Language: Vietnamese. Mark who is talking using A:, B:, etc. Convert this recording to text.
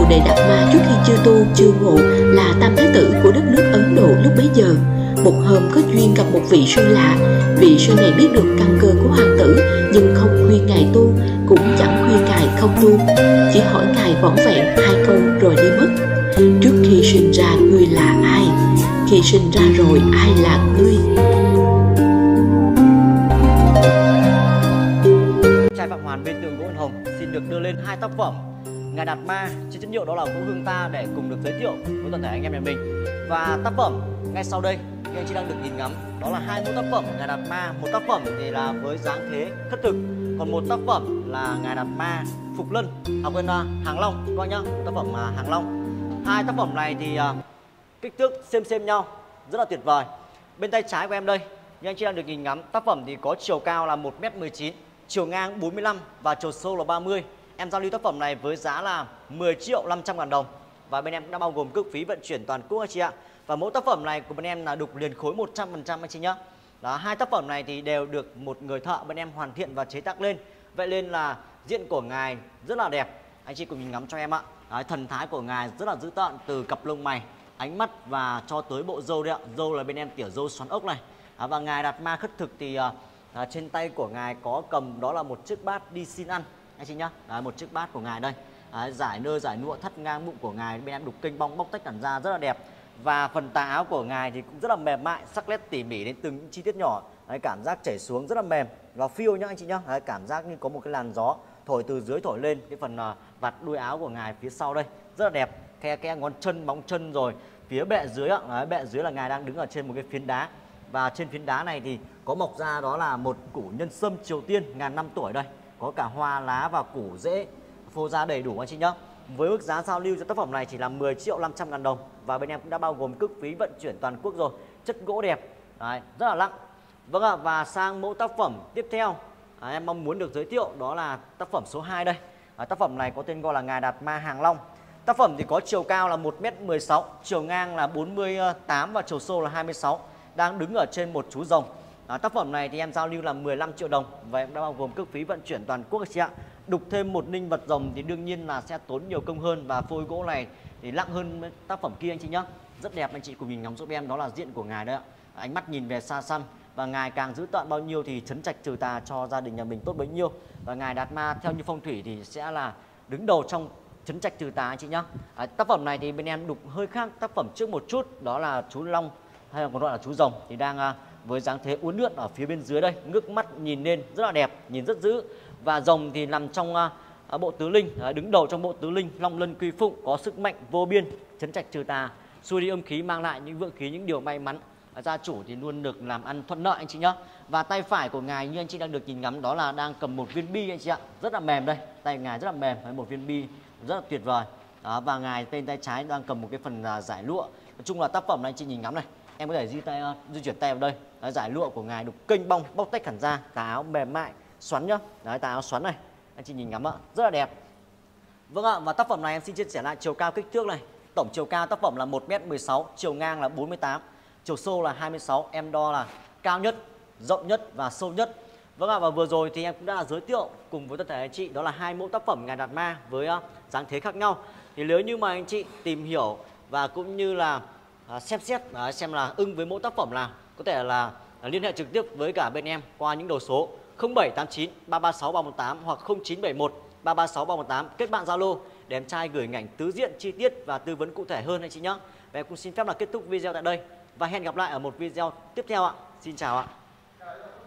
A: Đệ Đạt Ma trước khi chưa tu chưa ngộ là tam thái tử của đất nước Ấn Độ lúc bấy giờ. Một hôm có duyên gặp một vị sư lạ. Vị sư này biết được căn cơ của hoàng tử, nhưng không khuyên ngài tu, cũng chẳng khuyên ngài không tu, chỉ hỏi ngài vỏn vẹn 2 câu rồi đi mất. Trước khi sinh ra ngươi là ai? Khi sinh ra rồi ai là ngươi?
B: Trai Phạm Hoàn bên tường Gỗ Ân Hồng xin được đưa lên 2 tác phẩm Ngài Đạt Ma trên chất liệu đó là gỗ hương ta để cùng được giới thiệu với toàn thể anh em nhà mình. Và tác phẩm ngay sau đây như anh chị đang được nhìn ngắm đó là 2 mẫu tác phẩm Ngài Đạt Ma. Một tác phẩm thì là với dáng thế khất thực, còn một tác phẩm là Ngài Đạt Ma Phục Lân, Hàng Long các bác nhá, tác phẩm Hàng Long. 2 tác phẩm này thì kích thước xem nhau, rất là tuyệt vời. Bên tay trái của em đây như anh chị đang được nhìn ngắm, tác phẩm thì có chiều cao là 1m19, chiều ngang 45 và chiều sâu là 30. Em giao lưu tác phẩm này với giá là 10.500.000 đồng. Và bên em cũng đã bao gồm cước phí vận chuyển toàn quốc anh chị ạ. Và mẫu tác phẩm này của bên em là đục liền khối 100% anh chị nhá. Đó, 2 tác phẩm này thì đều được một người thợ bên em hoàn thiện và chế tác lên. Vậy nên là diện của ngài rất là đẹp. Anh chị cùng nhìn ngắm cho em ạ. Đấy, thần thái của ngài rất là dữ tợn, từ cặp lông mày, ánh mắt và cho tới bộ râu đấy ạ. Râu là bên em tiểu râu xoắn ốc này. Và Ngài Đạt Ma khất thực thì trên tay của ngài có cầm đó là một chiếc bát đi xin ăn anh chị nhá. Đấy, một chiếc bát của ngài đây. Đấy, giải nơ giải nụa thắt ngang bụng của ngài bên em đục kênh bong bóc tách tản ra rất là đẹp. Và phần tà áo của ngài thì cũng rất là mềm mại, sắc nét tỉ mỉ đến từng những chi tiết nhỏ. Đấy, cảm giác chảy xuống rất là mềm và phiêu nhá anh chị nhá. Đấy, cảm giác như có một cái làn gió thổi từ dưới thổi lên cái phần vạt đuôi áo của ngài phía sau đây rất là đẹp. Khe ngón chân, móng chân rồi phía bệ dưới ạ. Đấy, bệ dưới là ngài đang đứng ở trên một cái phiến đá. Và trên phiến đá này thì có mọc ra đó là một củ nhân sâm Triều Tiên ngàn năm tuổi đây. Có cả hoa lá và củ rễ phô ra đầy đủ anh chị nhá. Với mức giá giao lưu cho tác phẩm này chỉ là 10.500.000 đồng. Và bên em cũng đã bao gồm cước phí vận chuyển toàn quốc rồi. Chất gỗ đẹp. Đấy, rất là nặng. Vâng ạ, và sang mẫu tác phẩm tiếp theo em mong muốn được giới thiệu đó là tác phẩm số 2 đây. Tác phẩm này có tên gọi là Ngài Đạt Ma Hàng Long. Tác phẩm thì có chiều cao là 1m16, chiều ngang là 48 và chiều sâu là 26. Đang đứng ở trên một chú rồng. Tác phẩm này thì em giao lưu là 15 triệu đồng và em đã bao gồm cước phí vận chuyển toàn quốc anh chị ạ. Đục thêm một ninh vật rồng thì đương nhiên là sẽ tốn nhiều công hơn, và phôi gỗ này thì nặng hơn tác phẩm kia anh chị nhá. Rất đẹp, anh chị cùng nhìn ngắm giúp em, đó là diện của ngài đấy ạ. Ánh mắt nhìn về xa xăm, và ngài càng dữ tợn bao nhiêu thì trấn trạch trừ tà cho gia đình nhà mình tốt bấy nhiêu. Và Ngài Đạt Ma theo như phong thủy thì sẽ là đứng đầu trong trấn trạch trừ tà anh chị nhá. Tác phẩm này thì bên em đục hơi khác tác phẩm trước một chút, đó là chú Long hay là còn gọi là chú rồng thì đang với dáng thế uốn lượn ở phía bên dưới đây, ngước mắt nhìn lên rất là đẹp, nhìn rất dữ. Và rồng thì nằm trong bộ tứ linh, đứng đầu trong bộ tứ linh Long Lân Quy Phụng, có sức mạnh vô biên, trấn trạch trừ tà, xua đi âm khí, mang lại những vượng khí, những điều may mắn. Gia chủ thì luôn được làm ăn thuận lợi anh chị nhá. Và tay phải của ngài như anh chị đang được nhìn ngắm đó là đang cầm một viên bi anh chị ạ, rất là mềm đây, tay ngài rất là mềm với một viên bi rất là tuyệt vời. Đó, và ngài bên tay trái đang cầm một cái phần giải lụa. Nói chung là tác phẩm này anh chị nhìn ngắm này, em có thể di chuyển tay vào đây. Đấy, giải lụa của ngài đục kênh bong bóc tách hẳn ra, tà áo mềm mại xoắn nhá. Đấy, tà áo xoắn này anh chị nhìn ngắm ạ, rất là đẹp. Vâng ạ, và tác phẩm này em xin chia sẻ lại chiều cao kích thước này. Tổng chiều cao tác phẩm là 1m16, chiều ngang là 48, chiều sâu là 26. Em đo là cao nhất, rộng nhất và sâu nhất. Vâng ạ, và vừa rồi thì em cũng đã giới thiệu cùng với tất cả anh chị đó là 2 mẫu tác phẩm Ngài Đạt Ma với dáng thế khác nhau. Thì nếu như mà anh chị tìm hiểu và cũng như là xem xét xem là ưng với mẫu tác phẩm nào, có thể là liên hệ trực tiếp với cả bên em qua những đầu số 0789 336 318 hoặc 0971 336 318, kết bạn Zalo để em trai gửi ảnh tứ diện chi tiết và tư vấn cụ thể hơn anh chị nhé. Và em cũng xin phép là kết thúc video tại đây và hẹn gặp lại ở một video tiếp theo ạ. Xin chào ạ.